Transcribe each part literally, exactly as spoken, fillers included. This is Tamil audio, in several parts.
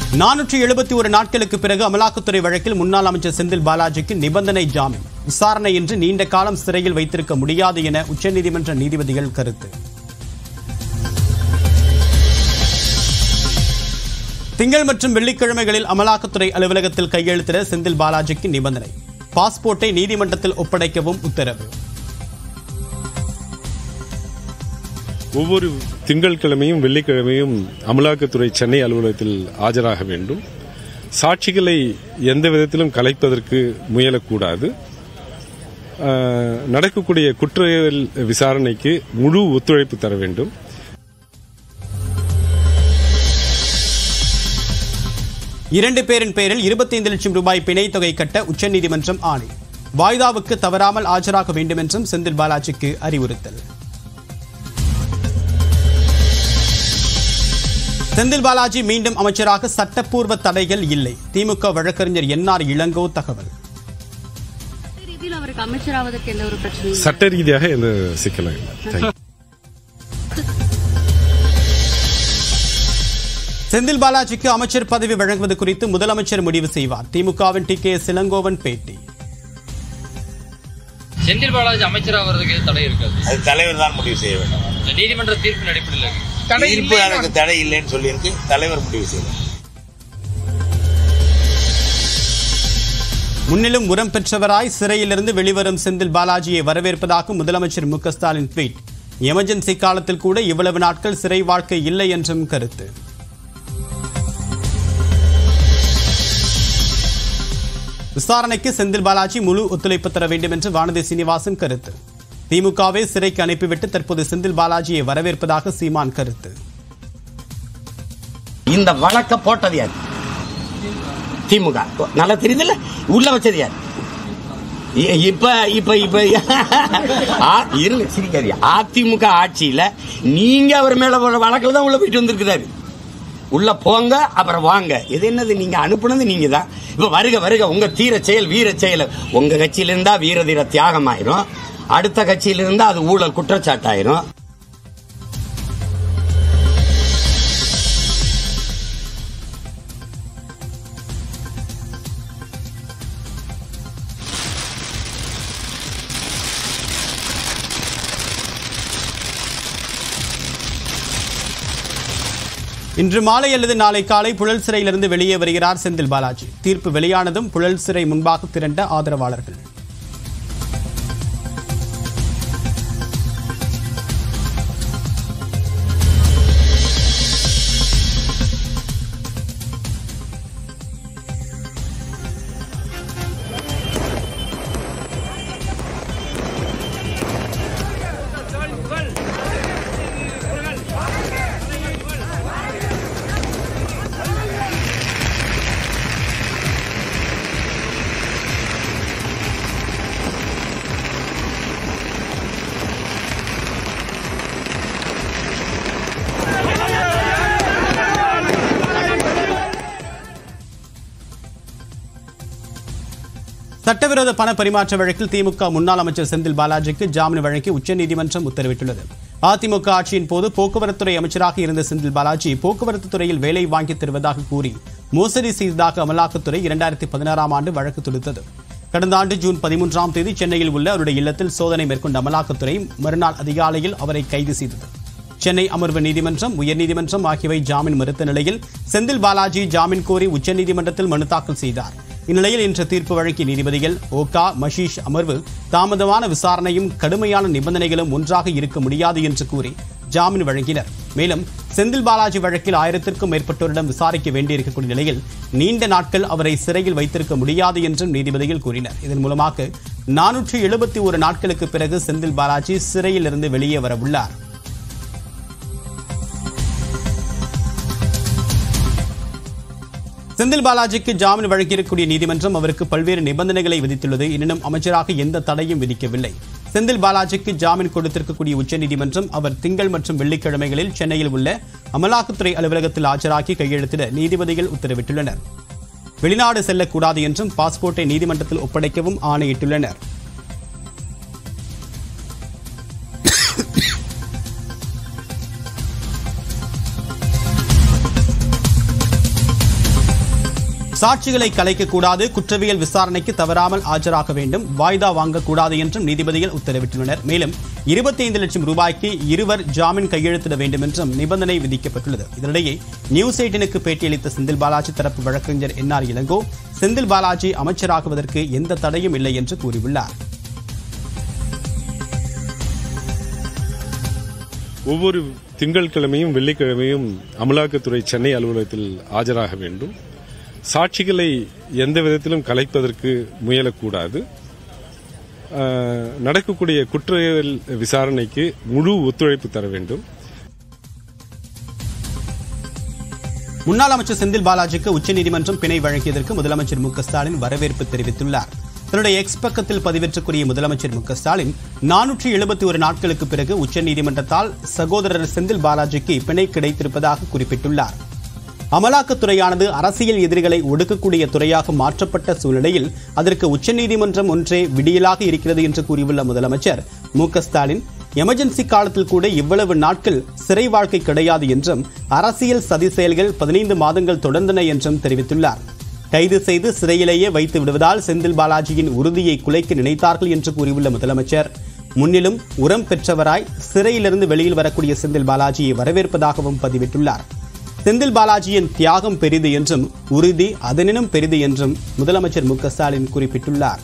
நானூற்றி எழுபத்தி ஒரு நாட்களுக்கு பிறகு அமலாக்கத்துறை வழக்கில் முன்னாள் அமைச்சர் செந்தில் பாலாஜிக்கு நிபந்தனை ஜாமீன். விசாரணையின்றி நீண்ட காலம் சிறையில் வைத்திருக்க முடியாது என உச்சநீதிமன்ற நீதிபதிகள் கருத்து. திங்கள் மற்றும் வெள்ளிக்கிழமைகளில் அமலாக்கத்துறை அலுவலகத்தில் கையெழுத்திட செந்தில் பாலாஜிக்கு நிபந்தனை. பாஸ்போர்ட்டை நீதிமன்றத்தில் ஒப்படைக்கவும் உத்தரவு. ஒவ்வொரு திங்கட்கிழமையும் வெள்ளிக்கிழமையும் அமலாக்கத்துறை சென்னை அலுவலகத்தில் ஆஜராக வேண்டும். சாட்சிகளை எந்த விதத்திலும் கலைப்பதற்கு முயலக்கூடாது. நடக்கக்கூடிய குற்றவியல் விசாரணைக்கு முழு ஒத்துழைப்பு தர வேண்டும். இரண்டு பேரின் பெயரில் இருபத்தி ஐந்து லட்சம் ரூபாய் பிணை தொகை கட்ட உச்சநீதிமன்றம் ஆணை. வாய்தாவுக்கு தவறாமல் ஆஜராக வேண்டும் என்றும் செந்தில் பாலாஜிக்கு அறிவுறுத்தல். செந்தில் பாலாஜி மீண்டும் அமைச்சராக சட்டப்பூர்வ தடைகள் இல்லை. திமுக வழக்கறிஞர் என் ஆர் இளங்கோ தகவல். சட்ட ரீதியாக எந்த சிக்கலும் இல்லை. செந்தில் பாலாஜிக்கு அமைச்சர் பதவி வழங்குவது குறித்து முதலமைச்சர் முடிவு செய்வார். திமுகவின் டி கே இளங்கோவன் பேட்டி. செந்தில் பாலாஜி அமைச்சராகிறதுக்கு தடை இருக்காது, அது தலைவர் தான் முடிவு செய்ய வேண்டும். நீதிமன்ற தீர்ப்பின் அடிப்படையில் தீர்ப்பு எனக்கு தடை இல்லைன்னு சொல்லியிருக்கு, தலைவர் முடிவு செய்வார். முன்னிலும் உரம் பெற்றவராய் சிறையிலிருந்து வெளிவரும் செந்தில் பாலாஜியை வரவேற்பதாக முதலமைச்சர் மு க ஸ்டாலின் ட்வீட். எமர்ஜென்சி காலத்தில் கூட இவ்வளவு நாட்கள் சிறை வாழ்க்கை இல்லை என்றும் கருத்து. விசாரணைக்கு செந்தில் பாலாஜி முழு ஒத்துழைப்பு தர வேண்டும் என்று வானதி சீனிவாசன் கருத்து. திமுகவை சிறைக்கு அனுப்பிவிட்டு தற்போது செந்தில் பாலாஜியை வரவேற்பதாக சீமான் கருத்து. இந்த வழக்க போட்டது யார்? திமுக. நல்லா தெரியுதுல்ல, உள்ள வச்சது யார்? இப்ப இப்ப இப்ப இருங்க, சிரிக்காதீங்க. அதிமுக ஆட்சியில நீங்க அவர் மேல வழக்கில் தான் உள்ள போயிட்டு வந்திருக்கிறாரு. உள்ள போங்க அப்புறம் வாங்க. இது என்னது? நீங்க அனுப்புனது நீங்க தான். இப்ப வருக வருக உங்க தீர செயல் வீர செயல். உங்க கட்சியில இருந்தா வீர தீர தியாகம் ஆயிரும், அடுத்த கட்சியில இருந்தா அது ஊழல் குற்றச்சாட்டாயிரும். இன்று மாலை அல்லது நாளை காலை புழல் சிறையிலிருந்து வெளியே வருகிறார் செந்தில் பாலாஜி. தீர்ப்பு வெளியானதும் புழல் சிறை முன்பாக திரண்ட ஆதரவாளர்கள். சட்டவிரோத பண பரிமாற்ற வழக்கில் திமுக முன்னாள் அமைச்சர் செந்தில் பாலாஜிக்கு ஜாமீன் வழங்கி உச்சநீதிமன்றம் உத்தரவிட்டுள்ளது. அதிமுக ஆட்சியின் போது போக்குவரத்துறை அமைச்சராக இருந்த செந்தில் பாலாஜி போக்குவரத்து துறையில் வேலை வாங்கித் தருவதாக கூறி மோசடி செய்ததாக அமலாக்கத்துறை இரண்டாயிரத்தி பதினாறாம் ஆண்டு வழக்கு தொடுத்தது. கடந்த ஆண்டு ஜூன் பதிமூன்றாம் தேதி சென்னையில் உள்ள அவருடைய இல்லத்தில் சோதனை மேற்கொண்ட அமலாக்கத்துறை மறுநாள் அதிகாலையில் அவரை கைது செய்தது. சென்னை அமர்வு நீதிமன்றம், உயர்நீதிமன்றம் ஆகியவை ஜாமீன் மறுத்த நிலையில் செந்தில் பாலாஜி ஜாமீன் கோரி உச்சநீதிமன்றத்தில் மனு தாக்கல் செய்தார். இந்நிலையில் இன்று தீர்ப்பு வழங்கிய நீதிபதிகள் ஓகா மஷீஷ் அமர்வு தாமதமான விசாரணையும் கடுமையான நிபந்தனைகளும் ஒன்றாக இருக்க முடியாது என்று கூறி ஜாமீன் வழங்கினர். மேலும் செந்தில் பாலாஜி வழக்கில் ஆயிரத்திற்கும் மேற்பட்டோரிடம் விசாரிக்க வேண்டியிருக்கக்கூடிய நிலையில் நீண்ட நாட்கள் அவரை சிறையில் வைத்திருக்க முடியாது என்றும் நீதிபதிகள் கூறினர். இதன் மூலமாக நானூற்றி எழுபத்தி ஒரு நாட்களுக்கு பிறகு செந்தில் பாலாஜி சிறையில் இருந்து வெளியே வர உள்ளார். செந்தில் பாலாஜிக்கு ஜாமீன் வழங்கியிருக்கக்கூடிய நீதிமன்றம் அவருக்கு பல்வேறு நிபந்தனைகளை விதித்துள்ளது. எனினும் அமைச்சராக எந்த தடையும் விதிக்கவில்லை. செந்தில் பாலாஜிக்கு ஜாமீன் கொடுத்திருக்கக்கூடிய உச்சநீதிமன்றம் அவர் திங்கள் மற்றும் வெள்ளிக்கிழமைகளில் சென்னையில் உள்ள அமலாக்கத்துறை அலுவலகத்தில் ஆஜராகி கையெழுத்திட நீதிபதிகள் உத்தரவிட்டுள்ளனர். வெளிநாடு செல்லக்கூடாது என்றும் பாஸ்போர்ட்டை நீதிமன்றத்தில் ஒப்படைக்கவும் ஆணையிட்டுள்ளனர். சாட்சிகளை கலைக்கக்கூடாது, குற்றவியல் விசாரணைக்கு தவறாமல் ஆஜராக வேண்டும், வாய்தா வாங்கக்கூடாது என்றும் நீதிபதிகள் உத்தரவிட்டுள்ளனர். மேலும் இருபத்தி ஐந்து லட்சம் ரூபாய்க்கு இருவர் ஜாமீன் கையெழுத்திட வேண்டும் என்றும் நிபந்தனை விதிக்கப்பட்டுள்ளது. இதனிடையே நியூஸ் எயிட்டினுக்கு பேட்டியளித்த செந்தில் பாலாஜி தரப்பு வழக்கறிஞர் என் ஆர் இளங்கோ செந்தில் பாலாஜி அமைச்சராகுவதற்கு எந்த தடையும் இல்லை என்று கூறியுள்ளார். ஒவ்வொரு திங்கட்கிழமையும் வெள்ளிக்கிழமையும் அமலாக்கத்துறை சென்னை அலுவலகத்தில் ஆஜராக வேண்டும். சாட்சிகளை எந்த விதத்திலும் கலைப்பதற்கு முயலக்கூடாது. நடக்கக்கூடிய குற்றவியல் விசாரணைக்கு முழு ஒத்துழைப்பு தர வேண்டும். முன்னாள் அமைச்சர் செந்தில் பாலாஜிக்கு உச்சநீதிமன்றம் பிணை வழங்கியதற்கு முதலமைச்சர் மு க ஸ்டாலின் வரவேற்பு தெரிவித்துள்ளார். தன்னுடைய எக்ஸ் பக்கத்தில் பதிவேற்றக்கூடிய முதலமைச்சர் மு க ஸ்டாலின் நானூற்றி எழுபத்தி ஒரு நாட்களுக்கு பிறகு உச்சநீதிமன்றத்தால் சகோதரர் செந்தில் பாலாஜிக்கு பிணை கிடைத்திருப்பதாக குறிப்பிட்டுள்ளார். அமலாக்கத்துறையானது அரசியல் எதிரிகளை ஒடுக்கக்கூடிய துறையாக மாற்றப்பட்ட சூழ்நிலையில் அதற்கு உச்சநீதிமன்றம் ஒன்றே விடியலாக இருக்கிறது என்று கூறியுள்ள முதலமைச்சர் மு க ஸ்டாலின் எமர்ஜென்சி காலத்தில் கூட இவ்வளவு நாட்கள் சிறை வாழ்க்கை கிடையாது என்றும் அரசியல் சதி செயல்கள் பதினைந்து மாதங்கள் தொடர்ந்தன என்றும் தெரிவித்துள்ளார். கைது செய்து சிறையிலேயே வைத்து விடுவதால் செந்தில் பாலாஜியின் உறுதியை குலைக்க நினைத்தார்கள் என்று கூறியுள்ள முதலமைச்சர் முன்னிலும் உரம் பெற்றவராய் சிறையிலிருந்து வெளியில் வரக்கூடிய செந்தில் பாலாஜியை வரவேற்பதாகவும் பதிவிட்டுள்ளார். செந்தில் பாலாஜியின் தியாகம் பெரிது என்றும் உறுதி அதனினும் பெரிது என்றும் முதலமைச்சர் மு க ஸ்டாலின் குறிப்பிட்டுள்ளார்.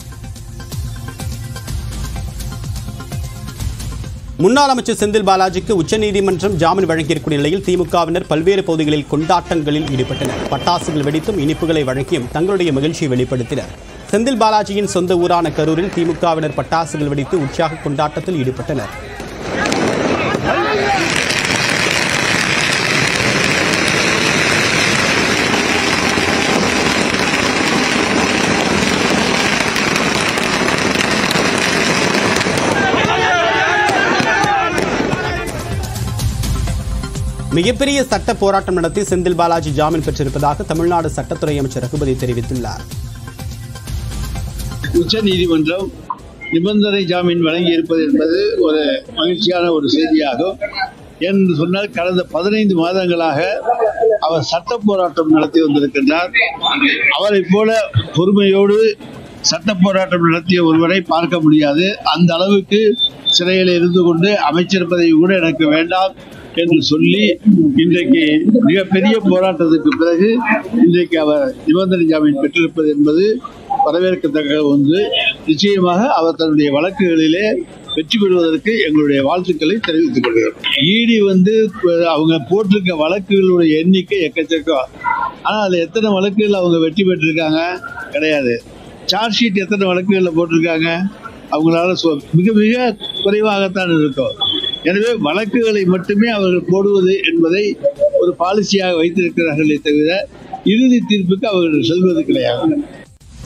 முன்னாள் அமைச்சர் செந்தில் பாலாஜிக்கு உச்சநீதிமன்றம் ஜாமீன் வழங்கியிருக்கூடிய நிலையில் திமுகவினர் பல்வேறு பகுதிகளில் கொண்டாட்டங்களில் ஈடுபட்டனர். பட்டாசுகள் வெடித்தும் இனிப்புகளை வழங்கியும் தங்களுடைய மகிழ்ச்சியை வெளிப்படுத்தினர். செந்தில் பாலாஜியின் சொந்த ஊரான கரூரில் திமுகவினர் பட்டாசுகள் வெடித்து உற்சாக கொண்டாட்டத்தில் ஈடுபட்டனர். மிகப்பெரிய சட்ட போராட்டம் நடத்தி செந்தில் பாலாஜி ஜாமீன் பெற்றிருப்பதாக தமிழ்நாடு சட்டத்துறை அமைச்சர் ரகுபதி தெரிவித்துள்ளார். உச்ச நீதிமன்றம் நிபந்தனை ஜாமீன் வழங்கி இருப்பது என்பது ஒரு மகிழ்ச்சியான ஒரு செய்தியாகும். என்று சொன்னால் கடந்த பதினைந்து மாதங்களாக அவர் சட்ட போராட்டம் நடத்தி வந்திருக்கின்றார். அவரை போல பொறுமையோடு சட்ட போராட்டம் நடத்திய ஒருவரை பார்க்க முடியாது. அந்த அளவுக்கு சிறையில் இருந்து கொண்டு அமைச்சர் பதவி கூட எனக்கு வேண்டாம் என்று சொல்லி இன்றைக்கு மிகப்பெரிய போராட்டத்துக்கு பிறகு இன்றைக்கு அவர் நிபந்தனை ஜாமீன் பெற்றிருப்பது என்பது வரவேற்கத்தக்க ஒன்று. நிச்சயமாக அவர் தன்னுடைய வழக்குகளிலே வெற்றி பெறுவதற்கு எங்களுடைய வாழ்த்துக்களை தெரிவித்துக் கொள்கிறோம். ஈடி வந்து அவங்க போட்டிருக்க வழக்குகளுடைய எண்ணிக்கை எக்கச்சக்கம். ஆனால் அதில் எத்தனை வழக்குகள் அவங்க வெற்றி பெற்றிருக்காங்க கிடையாது. சார்ஜ் ஷீட் எத்தனை வழக்குகளில் போட்டிருக்காங்க அவங்களால மிக மிக குறைவாகத்தான் இருக்கும். எனவே வழக்குகளை மட்டுமே அவர்கள் போடுவது என்பதை ஒரு பாலிசியாக வைத்திருக்கிறார்களே தவிர இறுதி தீர்ப்புக்கு அவர்கள் செல்வது கிடையாது.